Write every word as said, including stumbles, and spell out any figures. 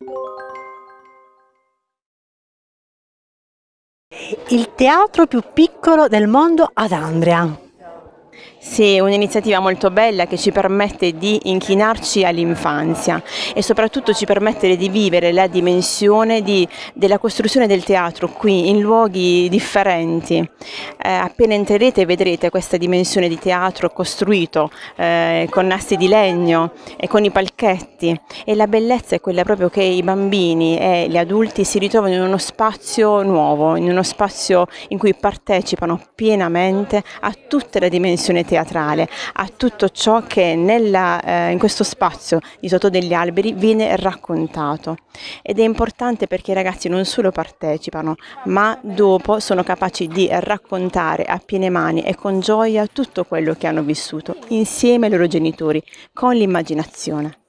Il teatro più piccolo del mondo ad Andria. Sì, un'iniziativa molto bella che ci permette di inchinarci all'infanzia e soprattutto ci permette di vivere la dimensione di, della costruzione del teatro qui in luoghi differenti. Eh, appena entrerete vedrete questa dimensione di teatro costruito eh, con nastri di legno e con i palchetti, e la bellezza è quella proprio che i bambini e gli adulti si ritrovano in uno spazio nuovo, in uno spazio in cui partecipano pienamente a tutte le dimensioni teatrali, a tutto ciò che nella, eh, in questo spazio di sotto degli alberi viene raccontato. Ed è importante perché i ragazzi non solo partecipano, ma dopo sono capaci di raccontare a piene mani e con gioia tutto quello che hanno vissuto insieme ai loro genitori, con l'immaginazione.